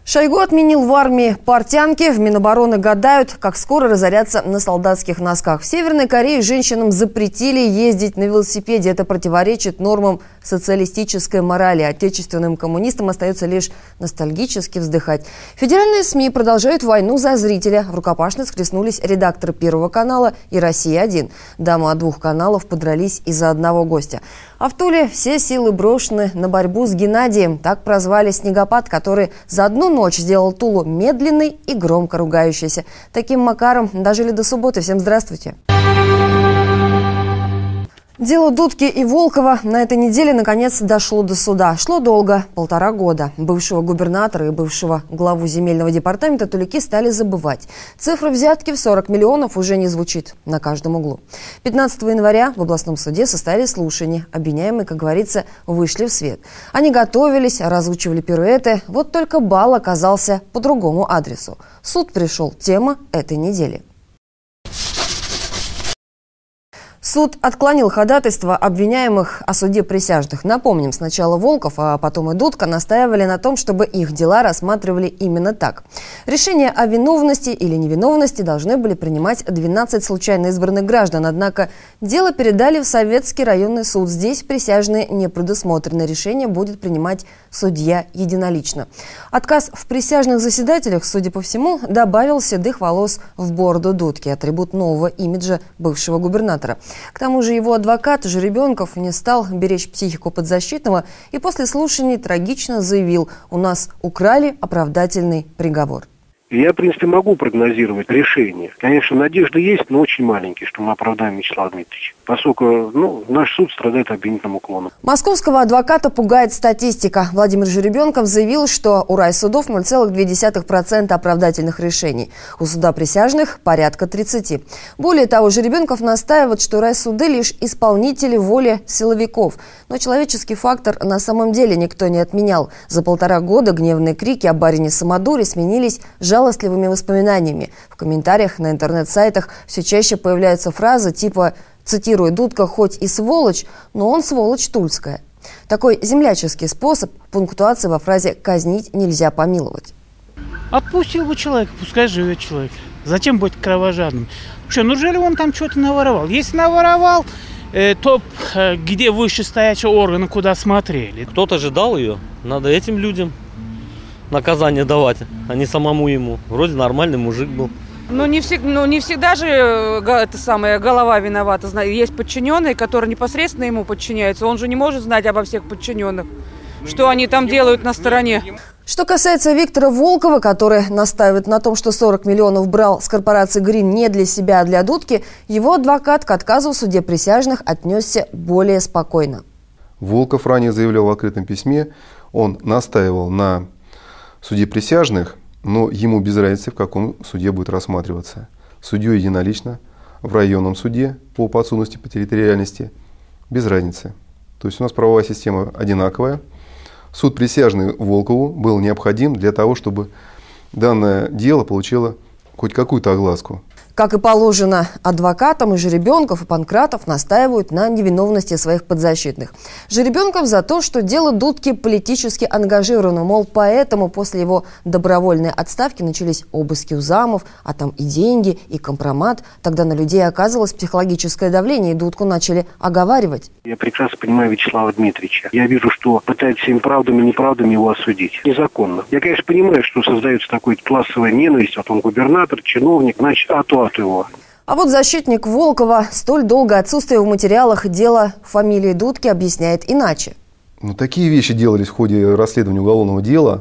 Шойгу отменил в армии портянки. В Минобороны гадают, как скоро разорятся на солдатских носках. В Северной Корее женщинам запретили ездить на велосипеде. Это противоречит нормам социалистической морали. Отечественным коммунистам остается лишь ностальгически вздыхать. Федеральные СМИ продолжают войну за зрителя. В рукопашной схлестнулись редактор Первого канала и «Россия-1». Дамы от двух каналов подрались из-за одного гостя. А в Туле все силы брошены на борьбу с Геннадием. Так прозвали снегопад, который за одну ночь сделал Тулу медленной и громко ругающейся. Таким макаром дожили до субботы. Всем здравствуйте. Дело Дудки и Волкова на этой неделе наконец дошло до суда. Шло долго, 1,5 года. Бывшего губернатора и бывшего главу земельного департамента тулики стали забывать. Цифра взятки в 40 миллионов уже не звучит на каждом углу. 15 января в областном суде состоялись слушания. Обвиняемые, как говорится, вышли в свет. Они готовились, разучивали пируэты. Вот только бал оказался по другому адресу. Суд пришел. Тема этой недели. Суд отклонил ходатайство обвиняемых о суде присяжных. Напомним, сначала Волков, а потом и Дудка настаивали на том, чтобы их дела рассматривали именно так. Решение о виновности или невиновности должны были принимать 12 случайно избранных граждан. Однако дело передали в Советский районный суд. Здесь присяжные не предусмотрены. Решение будет принимать судья единолично. Отказ в присяжных заседателях, судя по всему, добавил седых волос в бороду Дудки, атрибут нового имиджа бывшего губернатора. К тому же его адвокат Жеребенков не стал беречь психику подзащитного и после слушаний трагично заявил: «У нас украли оправдательный приговор». Я, в принципе, могу прогнозировать решение. Конечно, надежда есть, но очень маленькие, что мы оправдаем Вячеслава Дмитриевича. Поскольку наш суд страдает обвинительным уклоном. Московского адвоката пугает статистика. Владимир Жеребенков заявил, что у райсудов 0,2% оправдательных решений. У суда присяжных порядка 30. Более того, Жеребенков настаивает, что райсуды лишь исполнители воли силовиков. Но человеческий фактор на самом деле никто не отменял. За 1,5 года гневные крики о барине Самодуре сменились жалостливыми воспоминаниями. В комментариях на интернет-сайтах все чаще появляются фразы типа, цитирую, «Дудка хоть и сволочь, но он сволочь тульская». Такой земляческий способ пунктуации во фразе «казнить нельзя помиловать». Отпустил бы человека, пускай живет человек. Зачем быть кровожадным? Что, неужели он там что-то наворовал? Если наворовал, то где вышестоящие органы, куда смотрели? Кто-то же дал ее, надо этим людям наказание давать, а не самому ему. Вроде нормальный мужик был. Не всегда же голова виновата. Есть подчиненные, которые непосредственно ему подчиняются. Он же не может знать обо всех подчиненных, что они там делают на стороне. Что касается Виктора Волкова, который настаивает на том, что 40 миллионов брал с корпорации «Грин» не для себя, а для Дудки, его адвокат к отказу в суде присяжных отнесся более спокойно. Волков ранее заявлял в открытом письме, он настаивал на суде присяжных, но ему без разницы, в каком суде будет рассматриваться. Судью единолично, в районном суде по подсудности, по территориальности, без разницы. То есть у нас правовая система одинаковая. Суд присяжный Волкову был необходим для того, чтобы данное дело получило хоть какую-то огласку. Как и положено адвокатам, и Жеребенков, и Панкратов настаивают на невиновности своих подзащитных. Жеребенков за то, что дело Дудки политически ангажировано, мол, поэтому после его добровольной отставки начались обыски у замов, а там и деньги, и компромат. Тогда на людей оказывалось психологическое давление, и Дудку начали оговаривать. Я прекрасно понимаю Вячеслава Дмитриевича. Я вижу, что пытаются всеми правдами и неправдами его осудить. Незаконно. Я, конечно, понимаю, что создается такой классовая ненависть, вот он губернатор, чиновник, значит, его. А вот защитник Волкова столь долгое отсутствие в материалах дела фамилии Дудки объясняет иначе. Такие вещи делались в ходе расследования уголовного дела.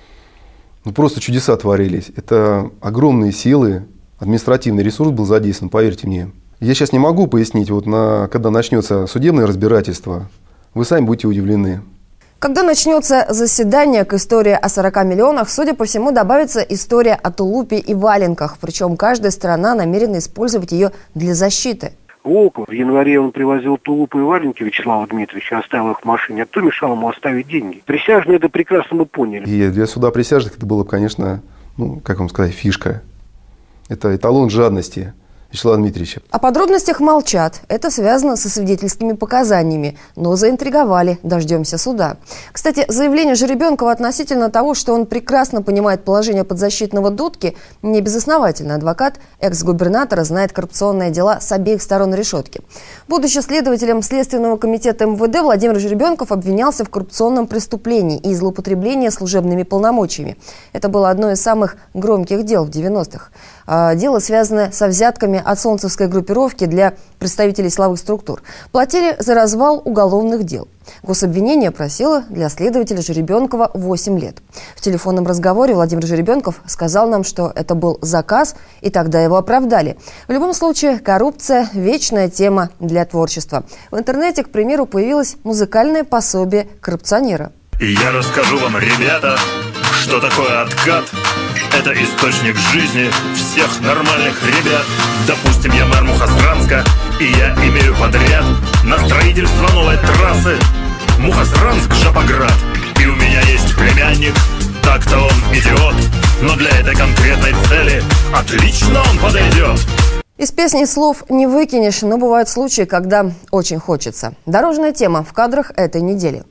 Просто чудеса творились. Это огромные силы, административный ресурс был задействован, поверьте мне. Я сейчас не могу пояснить, когда начнется судебное разбирательство, вы сами будете удивлены. Когда начнется заседание к истории о 40 миллионах, судя по всему, добавится история о тулупе и валенках. Причем каждая сторона намерена использовать ее для защиты. Волков в январе он привозил тулупы и валенки Вячеслава Дмитриевича, оставил их в машине. А кто мешал ему оставить деньги? Присяжные это прекрасно бы поняли. И для суда присяжных это было, конечно, как вам сказать, фишка. Это эталон жадности. Вячеслава Дмитриевича. О подробностях молчат. Это связано со свидетельскими показаниями. Но заинтриговали. Дождемся суда. Кстати, заявление Жеребенкова относительно того, что он прекрасно понимает положение подзащитного Дудки, не безосновательно. Адвокат экс-губернатора знает коррупционные дела с обеих сторон решетки. Будучи следователем Следственного комитета МВД, Владимир Жеребенков обвинялся в коррупционном преступлении и злоупотреблении служебными полномочиями. Это было одно из самых громких дел в 90-х. Дело, связанное со взятками от солнцевской группировки для представителей силовых структур. Платили за развал уголовных дел. Гособвинение просило для следователя Жеребенкова 8 лет. В телефонном разговоре Владимир Жеребенков сказал нам, что это был заказ, и тогда его оправдали. В любом случае, коррупция – вечная тема для творчества. В интернете, к примеру, появилось музыкальное пособие коррупционера. И я расскажу вам, ребята, что такое откат. Это источник жизни всех нормальных ребят. Допустим, я мэр Мухосранска, и я имею подряд на строительство новой трассы Мухосранск-Жапоград. И у меня есть племянник, так-то он идиот, но для этой конкретной цели отлично он подойдет. Из песни слов не выкинешь, но бывают случаи, когда очень хочется. Дорожная тема в кадрах этой недели.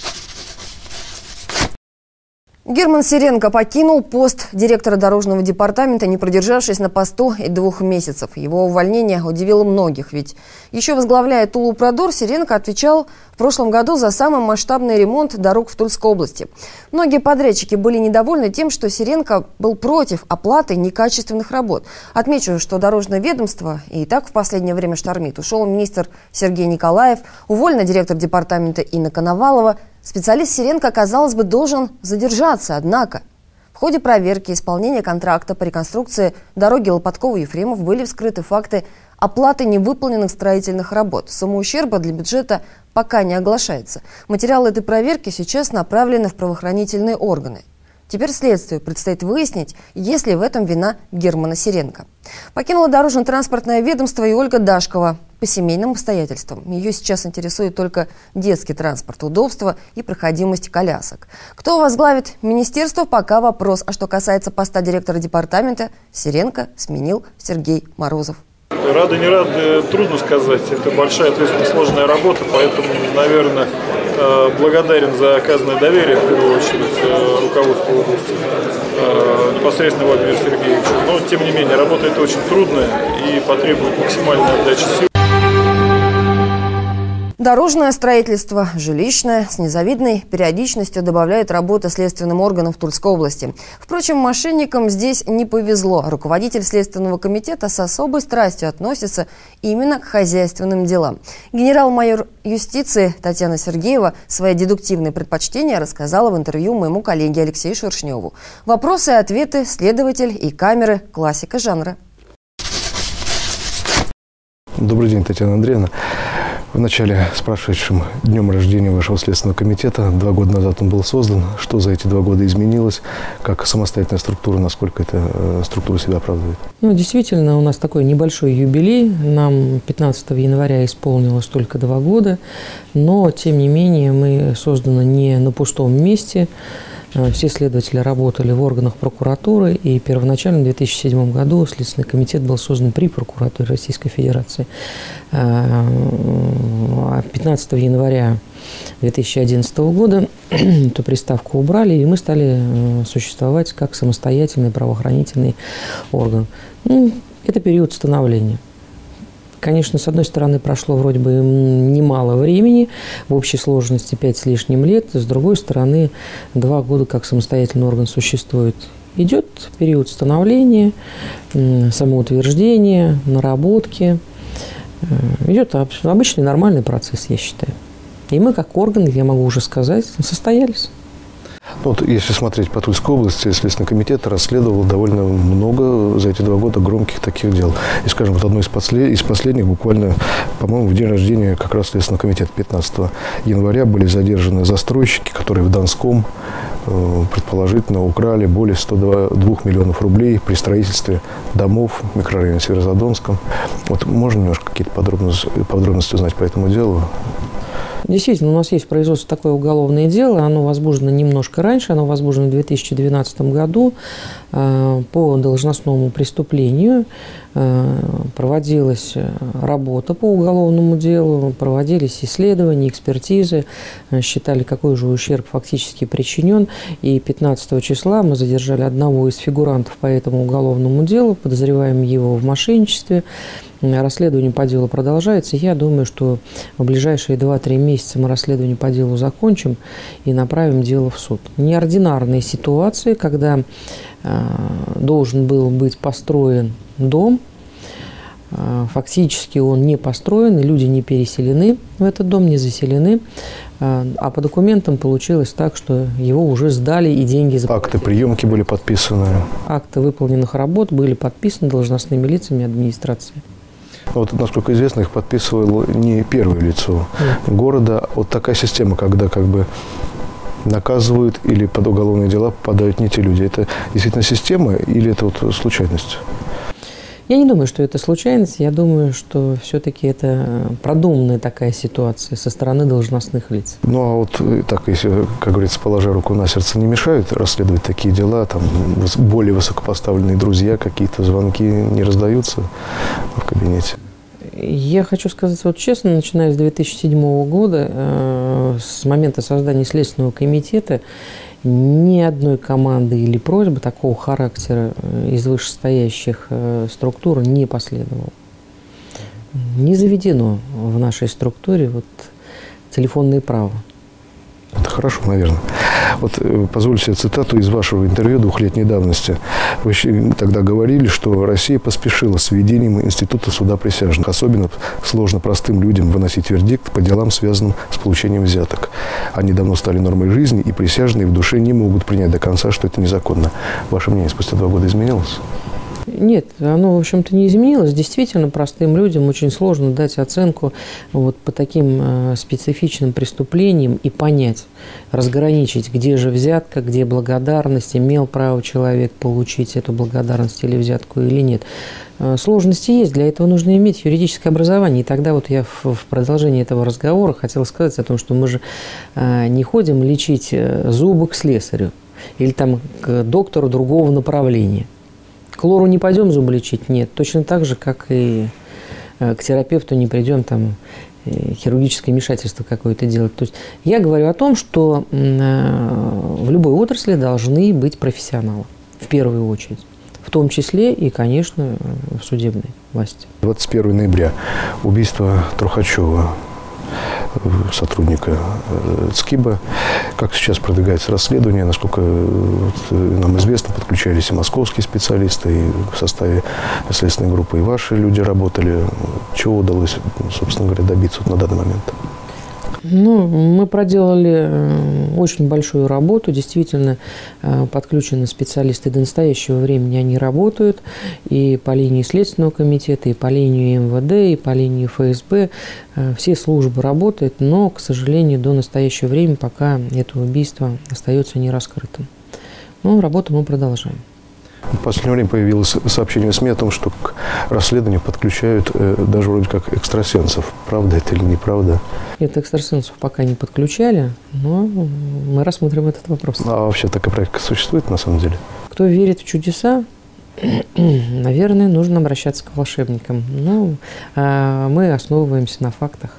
Герман Сиренко покинул пост директора дорожного департамента, не продержавшись на посту и 2 месяцев. Его увольнение удивило многих, ведь еще возглавляя Тулу-Продор, Сиренко отвечал в прошлом году за самый масштабный ремонт дорог в Тульской области. Многие подрядчики были недовольны тем, что Сиренко был против оплаты некачественных работ. Отмечу, что дорожное ведомство и так в последнее время штормит. Ушел министр Сергей Николаев, уволена директор департамента Инна Коновалова. Специалист Сиренко, казалось бы, должен задержаться, однако в ходе проверки исполнения контракта по реконструкции дороги Лопаткова-Ефремов были вскрыты факты оплаты невыполненных строительных работ. Сумма ущерба для бюджета пока не оглашается. Материалы этой проверки сейчас направлены в правоохранительные органы. Теперь следствию предстоит выяснить, есть ли в этом вина Германа Сиренко. Покинула дорожно-транспортное ведомство и Ольга Дашкова по семейным обстоятельствам. Ее сейчас интересует только детский транспорт, удобство и проходимость колясок. Кто возглавит министерство, пока вопрос. А что касается поста директора департамента, Сиренко сменил Сергей Морозов. Рады, не рады, трудно сказать. Это большая, ответственная, сложная работа, поэтому, наверное, благодарен за оказанное доверие, в первую очередь, руководству области, непосредственно Владимиру Сергеевичу. Но, тем не менее, работа эта очень трудная и потребует максимальной отдачи сил. Дорожное строительство, жилищное, с незавидной периодичностью добавляет работа следственным органам в Тульской области. Впрочем, мошенникам здесь не повезло. Руководитель Следственного комитета с особой страстью относится именно к хозяйственным делам. Генерал-майор юстиции Татьяна Сергеева свои дедуктивные предпочтения рассказала в интервью моему коллеге Алексею Шершневу. Вопросы и ответы, следователь и камеры – классика жанра. Добрый день, Татьяна Андреевна. В начале с прошедшим днем рождения вашего Следственного комитета. 2 года назад он был создан. Что за эти 2 года изменилось? Как самостоятельная структура, насколько эта структура себя оправдывает? Ну, действительно, у нас такой небольшой юбилей. Нам 15 января исполнилось только 2 года. Но, тем не менее, мы созданы не на пустом месте. Все следователи работали в органах прокуратуры, и первоначально в 2007 году Следственный комитет был создан при прокуратуре Российской Федерации. 15 января 2011 года эту приставку убрали, и мы стали существовать как самостоятельный правоохранительный орган. Это период становления. Конечно, с одной стороны, прошло вроде бы немало времени, в общей сложности 5 с лишним лет. С другой стороны, 2 года как самостоятельный орган существует. Идет период становления, самоутверждения, наработки. Идет обычный нормальный процесс, я считаю. И мы как орган, я могу уже сказать, состоялись. Вот, если смотреть по Тульской области, Следственный комитет расследовал довольно много за эти 2 года громких таких дел. И, скажем, вот одно из последних, буквально, по-моему, в день рождения как раз Следственного комитета 15 января были задержаны застройщики, которые в Донском предположительно украли более 102 миллионов рублей при строительстве домов в микрорайоне Северозадонском. Вот можно немножко какие-то подробности узнать по этому делу? Действительно, у нас есть в производстве такое уголовное дело. Оно возбуждено немножко раньше. Оно возбуждено в 2012 году по должностному преступлению. проводилась работа по уголовному делу, проводились исследования, экспертизы, считали, какой же ущерб фактически причинен. И 15 числа мы задержали одного из фигурантов по этому уголовному делу, подозреваем его в мошенничестве. Расследование по делу продолжается. Я думаю, что в ближайшие 2-3 месяца мы расследование по делу закончим и направим дело в суд. Неординарные ситуации, когда должен был быть построен дом, фактически он не построен, и люди не переселены в этот дом, не заселены. А по документам получилось так, что его уже сдали и деньги заплатили. Акты приемки были подписаны. Акты выполненных работ были подписаны должностными лицами администрации. Вот, насколько известно, их подписывало не первое лицо города. Вот такая система, когда как бы наказывают или под уголовные дела попадают не те люди. Это действительно система или это вот случайность? Я не думаю, что это случайность. Я думаю, что все-таки это продуманная такая ситуация со стороны должностных лиц. Ну, а вот так, если, как говорится, положа руку на сердце, не мешают расследовать такие дела, там более высокопоставленные друзья, какие-то звонки не раздаются в кабинете? Я хочу сказать вот честно, начиная с 2007 года, с момента создания Следственного комитета, ни одной команды или просьбы такого характера из вышестоящих структур не последовало. Не заведено в нашей структуре вот телефонное право. Это хорошо, наверное. Вот позвольте себе цитату из вашего интервью 2-летней давности. Вы тогда говорили, что Россия поспешила с введением института суда присяжных. Особенно сложно простым людям выносить вердикт по делам, связанным с получением взяток. Они давно стали нормой жизни, и присяжные в душе не могут принять до конца, что это незаконно. Ваше мнение спустя 2 года изменилось? Нет, оно, в общем-то, не изменилось. Действительно, простым людям очень сложно дать оценку вот по таким специфичным преступлениям и понять, разграничить, где же взятка, где благодарность, имел право человек получить эту благодарность или взятку или нет. Сложности есть, для этого нужно иметь юридическое образование. И тогда вот я в продолжении этого разговора хотела сказать о том, что мы же не ходим лечить зубы к слесарю или там к доктору другого направления. К лору не пойдем зубы лечить? Нет. Точно так же, как и к терапевту не придем там хирургическое вмешательство какое-то делать. То есть я говорю о том, что в любой отрасли должны быть профессионалы, в первую очередь. В том числе и, конечно, в судебной власти. 21 ноября. Убийство Трухачева, сотрудника ЦКИБа. Как сейчас продвигается расследование? Насколько нам известно, подключались и московские специалисты, и в составе следственной группы и ваши люди работали. Чего удалось, собственно говоря, добиться на данный момент? Ну, мы проделали очень большую работу. Действительно, подключены специалисты. До настоящего времени они работают и по линии Следственного комитета, и по линии МВД, и по линии ФСБ. Все службы работают, но, к сожалению, до настоящего времени пока это убийство остается нераскрытым. Но работу мы продолжаем. В последнее время появилось сообщение в СМИ о том, что к расследованию подключают даже вроде как экстрасенсов. Правда это или неправда? Нет, экстрасенсов пока не подключали, но мы рассмотрим этот вопрос. А вообще такая практика существует на самом деле? Кто верит в чудеса, наверное, нужно обращаться к волшебникам. Но мы основываемся на фактах.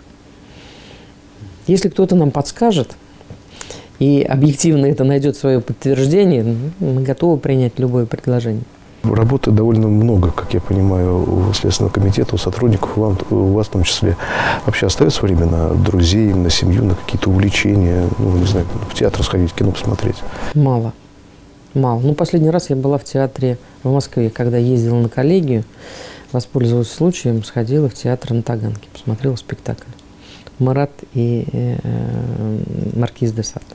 Если кто-то нам подскажет, и объективно это найдет свое подтверждение, мы готовы принять любое предложение. Работы довольно много, как я понимаю, у Следственного комитета, у сотрудников, у вас в том числе. Вообще остается время на друзей, на семью, на какие-то увлечения, ну, не знаю, в театр сходить, кино посмотреть? Мало. Мало. Ну, последний раз я была в театре в Москве, когда ездила на коллегию, воспользовалась случаем, сходила в театр на Таганке, посмотрела спектакль «Марат и Маркиз де Сад».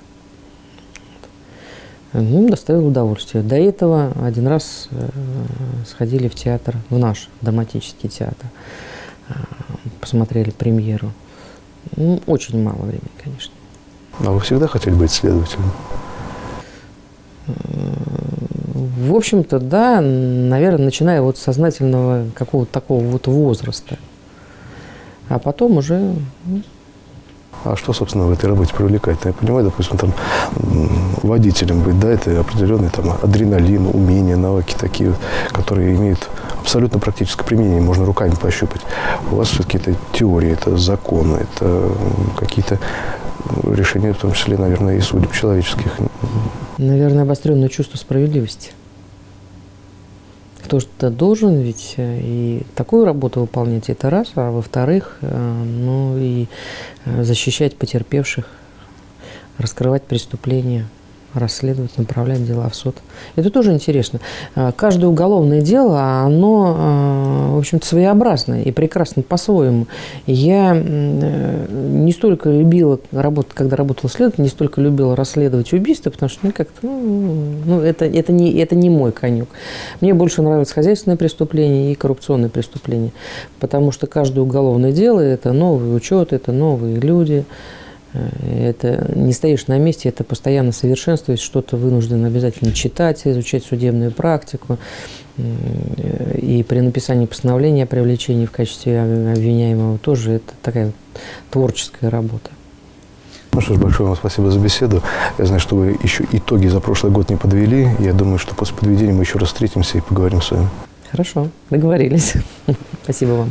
Ну, доставило удовольствие. До этого один раз сходили в театр, в наш драматический театр, посмотрели премьеру. Ну, очень мало времени, конечно. А вы всегда хотели быть следователем? В общем-то, да, наверное, начиная вот с сознательного какого-то такого вот возраста. А потом уже... А что, собственно, в этой работе привлекает? Я понимаю, допустим, там водителем быть, да, это определенный там адреналин, умения, навыки такие, которые имеют абсолютно практическое применение, можно руками пощупать. У вас все-таки это теории, это законы, это какие-то решения, в том числе, наверное, и судеб человеческих. Наверное, обостренное чувство справедливости. Кто-то должен ведь и такую работу выполнять, это раз, а во-вторых, ну и защищать потерпевших, раскрывать преступления, расследовать, направлять дела в суд. Это тоже интересно. Каждое уголовное дело, оно, в общем-то, своеобразное и прекрасно по-своему. Я не столько любила работать, когда работала следователем, не столько любила расследовать убийства, потому что, как-то, это не мой конек. Мне больше нравятся хозяйственные преступления и коррупционные преступления, потому что каждое уголовное дело – это новый учет, это новые люди. Это не стоишь на месте, это постоянно совершенствуешь, что-то вынужден обязательно читать, изучать судебную практику. И при написании постановления о привлечении в качестве обвиняемого тоже это такая творческая работа. Ну что ж, большое вам спасибо за беседу. Я знаю, что вы еще итоги за прошлый год не подвели. Я думаю, что после подведения мы еще раз встретимся и поговорим с вами. Хорошо, договорились. Спасибо вам.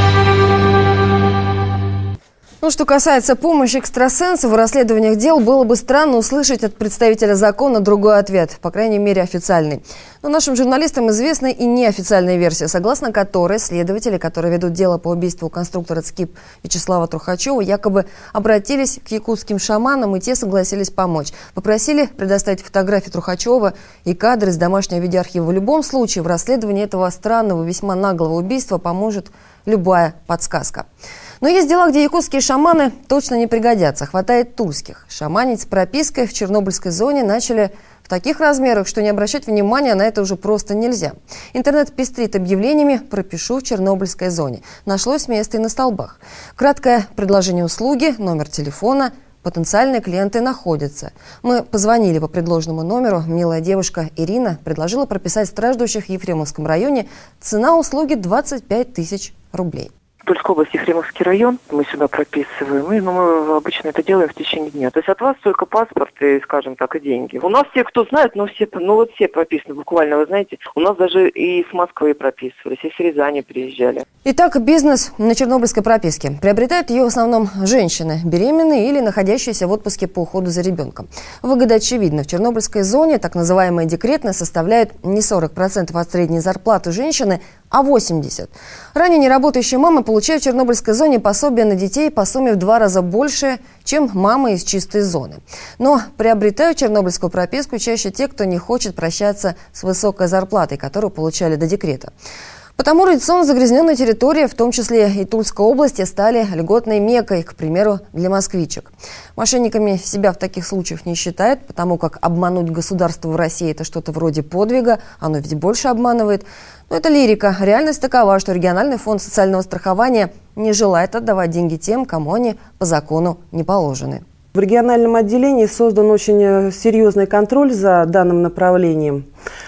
Ну, что касается помощи экстрасенсов в расследованиях дел, было бы странно услышать от представителя закона другой ответ, по крайней мере, официальный. Но нашим журналистам известна и неофициальная версия, согласно которой следователи, которые ведут дело по убийству конструктора ЦКИП Вячеслава Трухачева, якобы обратились к якутским шаманам, и те согласились помочь. Попросили предоставить фотографии Трухачева и кадры из домашнего видеоархива. В любом случае, в расследовании этого странного, весьма наглого убийства поможет любая подсказка. Но есть дела, где якутские шаманы точно не пригодятся. Хватает тульских. Шаманить с пропиской в Чернобыльской зоне начали в таких размерах, что не обращать внимания на это уже просто нельзя. Интернет пестрит объявлениями «Пропишу в Чернобыльской зоне». Нашлось место и на столбах. Краткое предложение услуги, номер телефона. Потенциальные клиенты находятся. Мы позвонили по предложенному номеру. Милая девушка Ирина предложила прописать страждущих в Ефремовском районе. Цена услуги 25 тысяч рублей. Тульской области, Ефремовский район, мы сюда прописываем, и мы обычно это делаем в течение дня. То есть от вас только паспорт и, скажем так, и деньги. У нас все, кто знает, все прописаны буквально, вы знаете. У нас даже и с Москвы прописывались, и с Рязани приезжали. Итак, бизнес на чернобыльской прописке. Приобретают ее в основном женщины, беременные или находящиеся в отпуске по уходу за ребенком. Выгода очевидна. В чернобыльской зоне так называемая декретная составляет не 40% от средней зарплаты женщины, а 80%. Ранее неработающие мамы получают в чернобыльской зоне пособие на детей по сумме в 2 раза больше, чем мамы из чистой зоны. Но приобретают чернобыльскую прописку чаще те, кто не хочет прощаться с высокой зарплатой, которую получали до декрета. Потому радиационно загрязненные территории, в том числе и Тульской области, стали льготной меккой, к примеру, для москвичек. Мошенниками себя в таких случаях не считают, потому как обмануть государство в России – это что-то вроде подвига, оно ведь больше обманывает. Но это лирика. Реальность такова, что региональный фонд социального страхования не желает отдавать деньги тем, кому они по закону не положены. В региональном отделении создан очень серьезный контроль за данным направлением.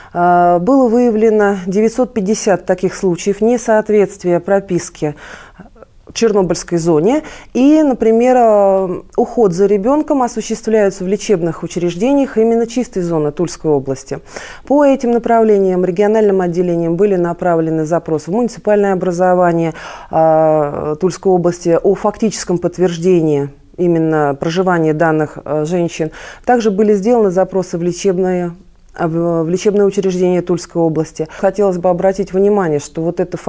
Было выявлено 950 таких случаев несоответствия прописке в Чернобыльской зоне. И, например, уход за ребенком осуществляется в лечебных учреждениях именно чистой зоны Тульской области. По этим направлениям региональным отделением были направлены запросы в муниципальное образование Тульской области о фактическом подтверждении именно проживания данных женщин. Также были сделаны запросы в лечебное учреждение Тульской области. Хотелось бы обратить внимание, что вот эта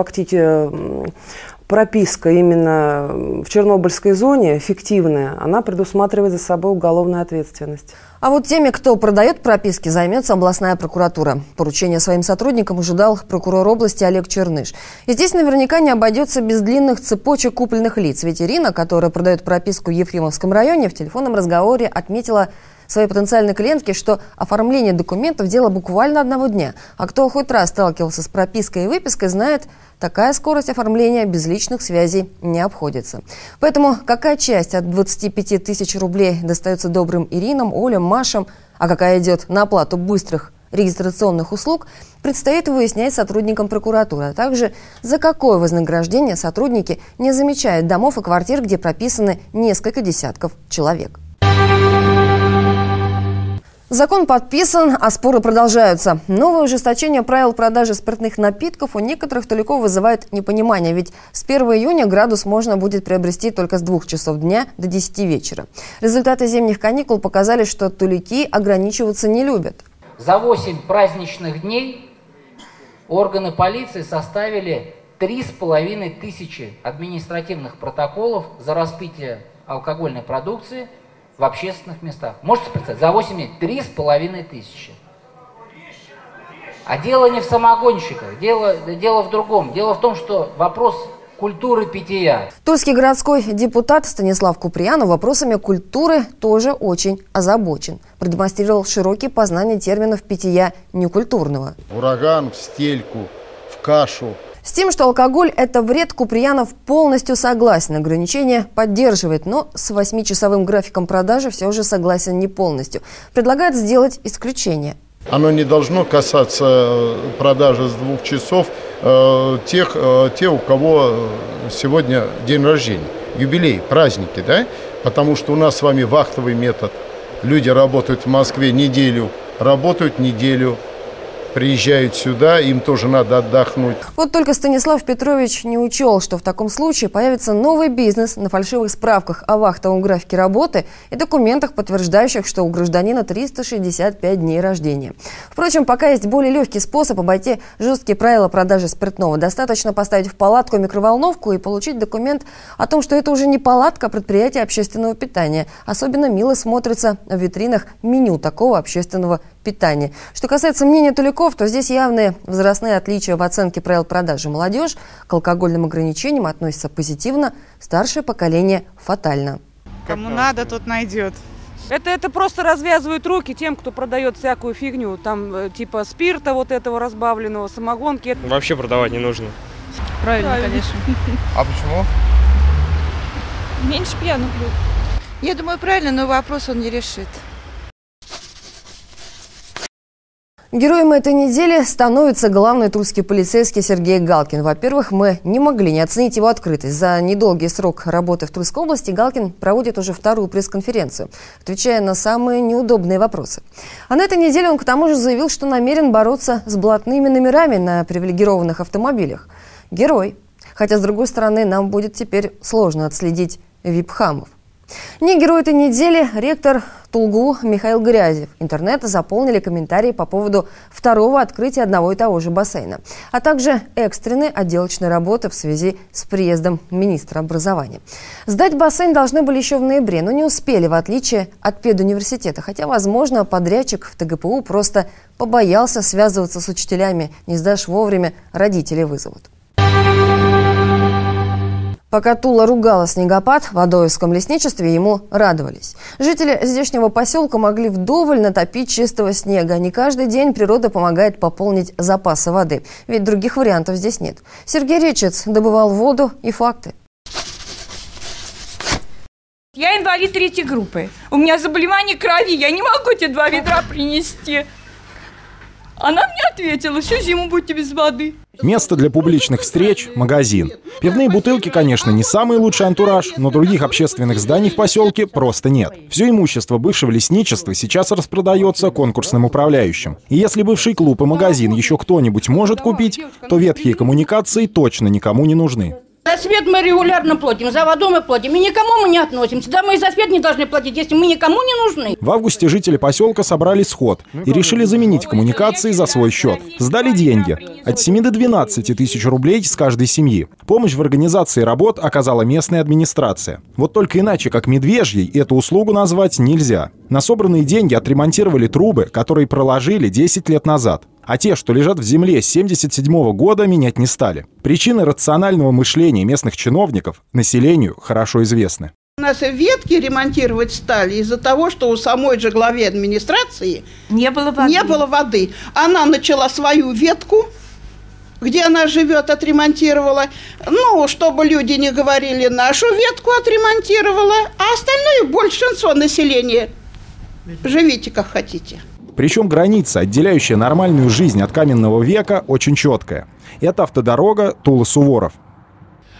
прописка именно в Чернобыльской зоне, фиктивная, она предусматривает за собой уголовную ответственность. А вот теми, кто продает прописки, займется областная прокуратура. Поручение своим сотрудникам уже дал прокурор области Олег Черныш. И здесь наверняка не обойдется без длинных цепочек купленных лиц. Ведь Ирина, которая продает прописку в Ефремовском районе, в телефонном разговоре отметила своей потенциальной клиентке, что оформление документов – дело буквально одного дня. А кто хоть раз сталкивался с пропиской и выпиской, знает, такая скорость оформления без личных связей не обходится. Поэтому какая часть от 25 тысяч рублей достается добрым Иринам, Олям, Машам, а какая идет на оплату быстрых регистрационных услуг, предстоит выяснять сотрудникам прокуратуры, а также за какое вознаграждение сотрудники не замечают домов и квартир, где прописаны несколько десятков человек. Закон подписан, а споры продолжаются. Новое ужесточение правил продажи спиртных напитков у некоторых туликов вызывает непонимание, ведь с 1 июня градус можно будет приобрести только с 2 часов дня до 10 вечера. Результаты зимних каникул показали, что тулики ограничиваться не любят. За 8 праздничных дней органы полиции составили 3500 административных протоколов за распитие алкогольной продукции в общественных местах. Можете представить? За 8 дней 3500. А дело не в самогонщиках, дело в другом. Дело в том, что вопрос культуры питья. Тульский городской депутат Станислав Куприянов вопросами культуры тоже очень озабочен. Продемонстрировал широкие познания терминов питья некультурного. Ураган в стельку, в кашу. С тем, что алкоголь – это вред, Куприянов полностью согласен. Ограничения поддерживает, но с 8-часовым графиком продажи все же согласен не полностью. Предлагает сделать исключение. Оно не должно касаться продажи с 2 часов те, у кого сегодня день рождения, юбилей, праздники, да? Потому что у нас с вами вахтовый метод. Люди работают в Москве неделю, работают неделю, приезжают сюда, им тоже надо отдохнуть. Вот только Станислав Петрович не учел, что в таком случае появится новый бизнес на фальшивых справках о вахтовом графике работы и документах, подтверждающих, что у гражданина 365 дней рождения. Впрочем, пока есть более легкий способ обойти жесткие правила продажи спиртного. Достаточно поставить в палатку микроволновку и получить документ о том, что это уже не палатка, а предприятие общественного питания. Особенно мило смотрится в витринах меню такого общественного питания. Что касается мнения туликов, то здесь явные возрастные отличия в оценке правил продажи. Молодежь к алкогольным ограничениям относится позитивно, старшее поколение фатально. Кому надо, тот найдет. Это просто развязывают руки тем, кто продает всякую фигню. Там типа спирта вот этого разбавленного, самогонки. Вообще продавать не нужно. Правильно, конечно. А почему? Меньше пьяных будет. Я думаю, правильно, но вопрос он не решит. Героем этой недели становится главный тульский полицейский Сергей Галкин. Во-первых, мы не могли не оценить его открытость. За недолгий срок работы в Тульской области Галкин проводит уже 2-ю пресс-конференцию, отвечая на самые неудобные вопросы. А на этой неделе он к тому же заявил, что намерен бороться с блатными номерами на привилегированных автомобилях. Герой. Хотя, с другой стороны, нам будет теперь сложно отследить вип-хамов. Не герой этой недели ректор ТулГУ Михаил Грязев. Интернет заполнили комментарии по поводу 2-го открытия одного и того же бассейна, а также экстренной отделочной работы в связи с приездом министра образования. Сдать бассейн должны были еще в ноябре, но не успели, в отличие от педуниверситета. Хотя, возможно, подрядчик в ТГПУ просто побоялся связываться с учителями. Не сдашь вовремя, родители вызовут. Пока Тула ругала снегопад, в Адоевском лесничестве ему радовались. Жители здешнего поселка могли вдоволь натопить чистого снега. Не каждый день природа помогает пополнить запасы воды, ведь других вариантов здесь нет. Сергей Речец добывал воду и факты. Я инвалид 3-й группы. У меня заболевание крови, я не могу тебе 2 ведра принести. Она мне ответила: всю зиму будьте без воды. Место для публичных встреч – магазин. Пивные бутылки, конечно, не самый лучший антураж, но других общественных зданий в поселке просто нет. Все имущество бывшего лесничества сейчас распродается конкурсным управляющим. И если бывший клуб и магазин еще кто-нибудь может купить, то ветхие коммуникации точно никому не нужны. За свет мы регулярно платим, за воду мы платим, и никому мы не относимся. Да мы и за свет не должны платить, если мы никому не нужны. В августе жители поселка собрали сход и решили заменить коммуникации за свой счет. Сдали деньги. От 7 до 12 тысяч рублей с каждой семьи. Помощь в организации работ оказала местная администрация. Вот только иначе, как медвежьей, эту услугу назвать нельзя. На собранные деньги отремонтировали трубы, которые проложили 10 лет назад. А те, что лежат в земле с 1977 года, менять не стали. Причины рационального мышления местных чиновников населению хорошо известны. У нас ветки ремонтировать стали из-за того, что у самой же главе администрации не было воды. Она начала свою ветку, где она живет, отремонтировала. Ну, чтобы люди не говорили, нашу ветку отремонтировала, а остальное большинство населения живите как хотите. Причем граница, отделяющая нормальную жизнь от каменного века, очень четкая. Это автодорога Тула-Суворов.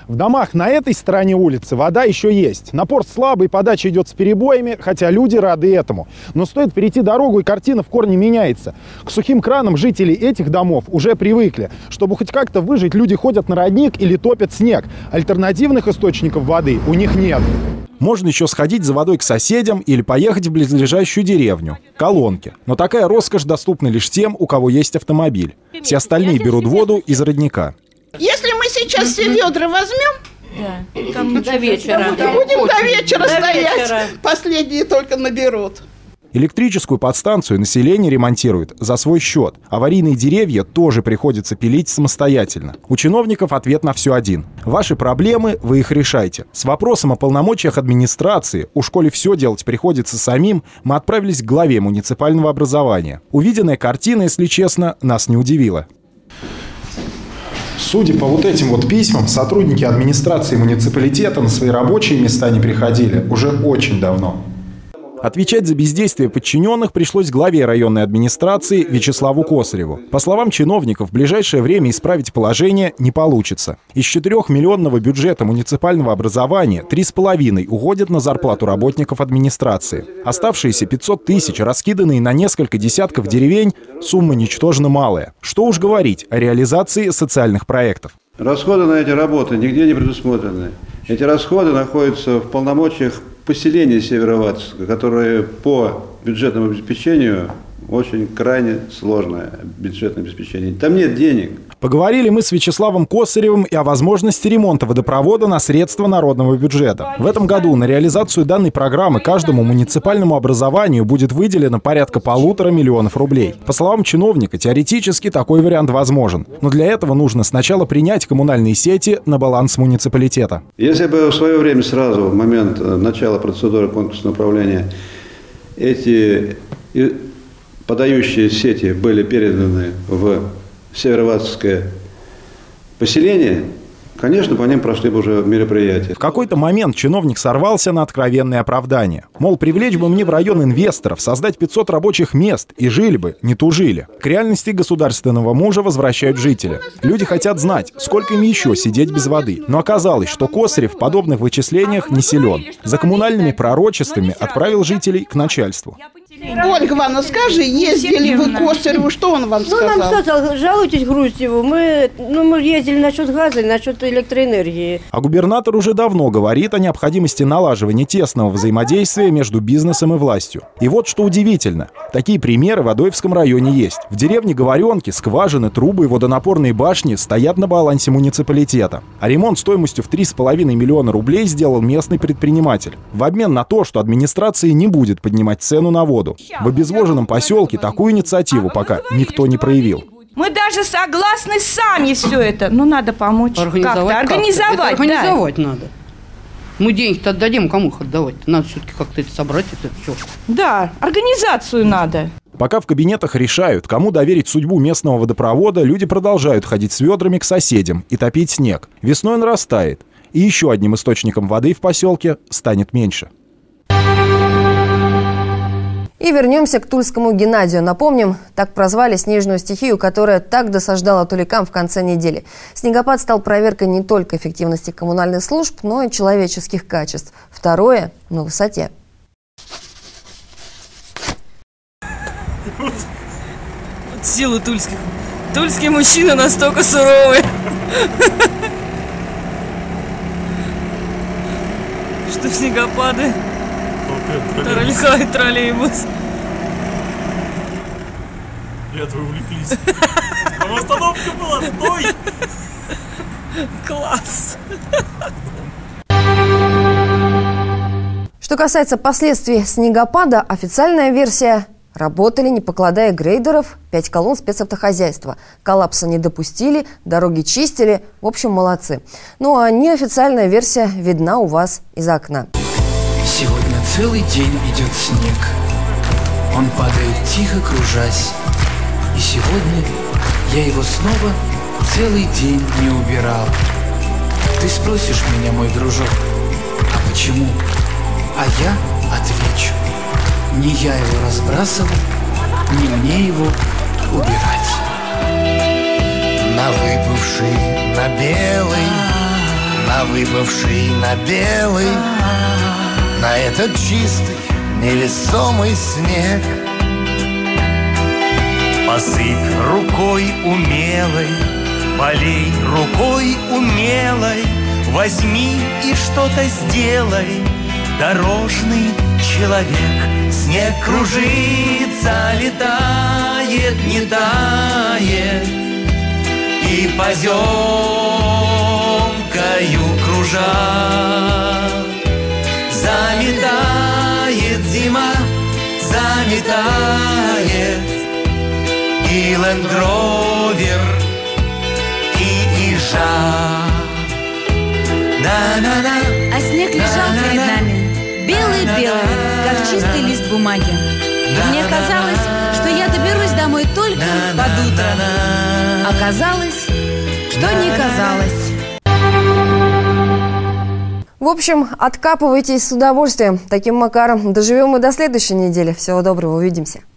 В домах на этой стороне улицы вода еще есть. Напор слабый, подача идет с перебоями, хотя люди рады этому. Но стоит перейти дорогу, и картина в корне меняется. К сухим кранам жители этих домов уже привыкли. Чтобы хоть как-то выжить, люди ходят на родник или топят снег. Альтернативных источников воды у них нет. Можно еще сходить за водой к соседям или поехать в близлежащую деревню – Колонки. Но такая роскошь доступна лишь тем, у кого есть автомобиль. Все остальные берут воду из родника. Если мы сейчас все ведра возьмем, До вечера. будем до вечера До стоять. вечера. Последние только наберут. Электрическую подстанцию население ремонтирует за свой счет. Аварийные деревья тоже приходится пилить самостоятельно. У чиновников ответ на все один. Ваши проблемы, вы их решайте. С вопросом о полномочиях администрации, у школе все делать приходится самим, мы отправились к главе муниципального образования. Увиденная картина, если честно, нас не удивила. Судя по вот этим вот письмам, сотрудники администрации муниципалитета на свои рабочие места не приходили уже очень давно. Отвечать за бездействие подчиненных пришлось главе районной администрации Вячеславу Косареву. По словам чиновников, в ближайшее время исправить положение не получится. Из 4-миллионного бюджета муниципального образования 3,5 уходят на зарплату работников администрации. Оставшиеся 500 тысяч, раскиданные на несколько десятков деревень, сумма ничтожно малая. Что уж говорить о реализации социальных проектов. Расходы на эти работы нигде не предусмотрены. Эти расходы находятся в полномочиях поселения Североватска, которые по бюджетному обеспечению очень крайне сложное бюджетное обеспечение. Там нет денег. Поговорили мы с Вячеславом Косаревым и о возможности ремонта водопровода на средства народного бюджета. В этом году на реализацию данной программы каждому муниципальному образованию будет выделено порядка 1,5 миллиона рублей. По словам чиновника, теоретически такой вариант возможен. Но для этого нужно сначала принять коммунальные сети на баланс муниципалитета. Если бы в свое время сразу, в момент начала процедуры конкурсного управления, эти подающие сети были переданы в Североватское поселение, конечно, по ним прошли бы уже мероприятия. В какой-то момент чиновник сорвался на откровенные оправдания. Мол, привлечь бы мне в район инвесторов, создать 500 рабочих мест и жили бы, не тужили. К реальности государственного мужа возвращают жители. Люди хотят знать, сколько им еще сидеть без воды. Но оказалось, что Косарев в подобных вычислениях не силен. За коммунальными пророчествами отправил жителей к начальству. Ольга Ивановна, скажи, ездили вы к Косареву, что он вам сказал? Ну, нам сказал, жалуйтесь Груздеву. Мы ездили насчет газа и насчет электроэнергии. А губернатор уже давно говорит о необходимости налаживания тесного взаимодействия между бизнесом и властью. И вот что удивительно. Такие примеры в Адоевском районе есть. В деревне Говоренки скважины, трубы и водонапорные башни стоят на балансе муниципалитета. А ремонт стоимостью в 3,5 миллиона рублей сделал местный предприниматель. В обмен на то, что администрация не будет поднимать цену на воду. В обезвоженном поселке такую инициативу пока никто не проявил. Мы даже согласны сами все это. Но надо помочь. Организовать надо. Мы деньги-то отдадим, кому их отдавать? Надо все-таки как-то это собрать, это все. Да, организацию надо. Пока в кабинетах решают, кому доверить судьбу местного водопровода, люди продолжают ходить с ведрами к соседям и топить снег. Весной он растает. И еще одним источником воды в поселке станет меньше. И вернемся к Тульскому Геннадию. Напомним, так прозвали снежную стихию, которая так досаждала туликам в конце недели. Снегопад стал проверкой не только эффективности коммунальных служб, но и человеческих качеств. Второе – на высоте. Вот силы тульских. Тульские мужчины настолько суровые, что снегопады тарахает троллейбус. Ребята, вы увлеклись. Там остановка была, стой! Класс! Что касается последствий снегопада, официальная версия – работали, не покладая грейдеров, 5 колонн спецавтохозяйства. Коллапса не допустили, дороги чистили, в общем, молодцы. Ну а неофициальная версия видна у вас из окна. Сегодня целый день идет снег. Он падает тихо, кружась. И сегодня я его снова целый день не убирал. Ты спросишь меня, мой дружок, а почему? А я отвечу: не я его разбрасывал, не мне его убирать. На выпавший, на белый, на выпавший на белый, на этот чистый невесомый снег. Посыпь рукой умелой, полей рукой умелой, возьми и что-то сделай, дорожный человек. Снег кружится, летает, не тает, и поземкою кружа заметает зима, заметает и лендровер, и ижа. А снег лежал перед нами, белый-белый, как чистый лист бумаги. И мне казалось, что я доберусь домой только под утро. Оказалось, что не казалось. В общем, откапывайтесь с удовольствием. Таким макаром доживем и до следующей недели. Всего доброго, увидимся.